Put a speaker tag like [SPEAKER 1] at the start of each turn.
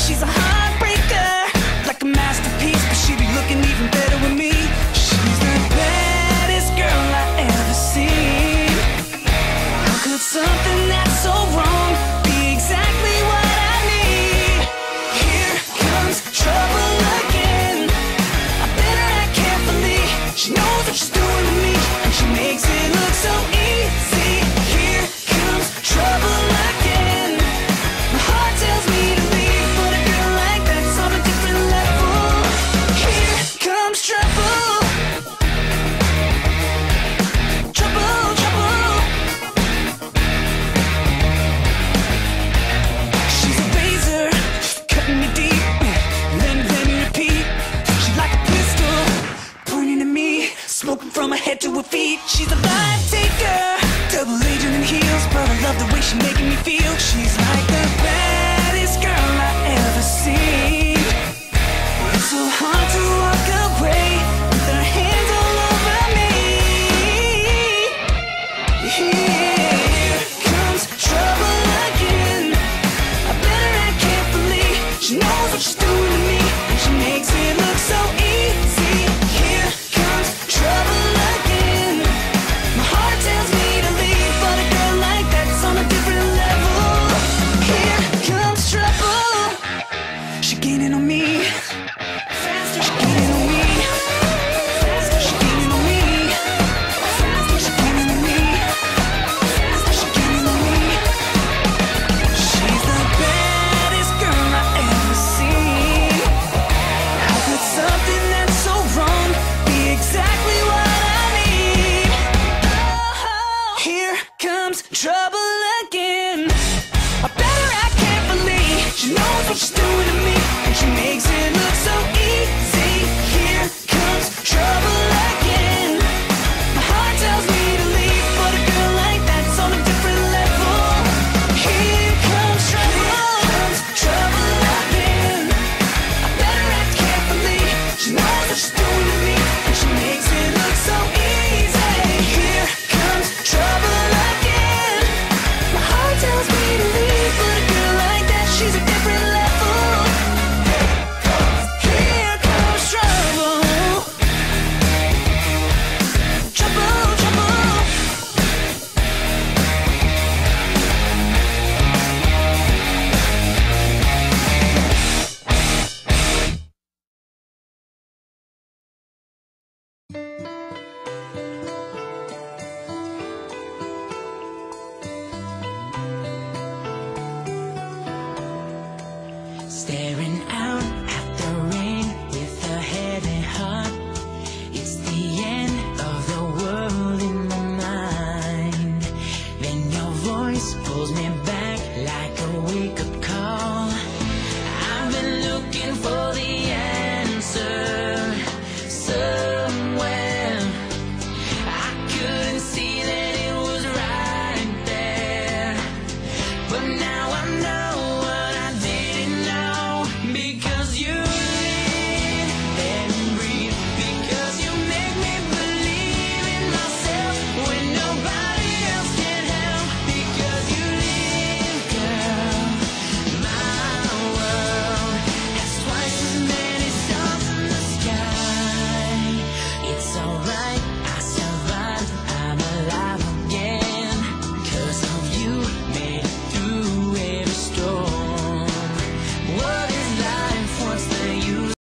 [SPEAKER 1] She's a heartbreaker, like a masterpiece, but she'd be looking even better with me. She's the baddest girl I ever seen. How could something that's so wrong be exactly what I need? Here comes trouble again. I better act carefully. She knows what she's doing to me, and she makes it look so easy. Here comes trouble again. My heart tells me to leave, but a girl like that's on a different level. Here comes trouble. Trouble, trouble. She's a razor, cutting me deep, then repeat. She's like a pistol, pointing at me, smoking from her head to her feet. She's a life taker, double agent in heels, but I love the way she's making me feel. She's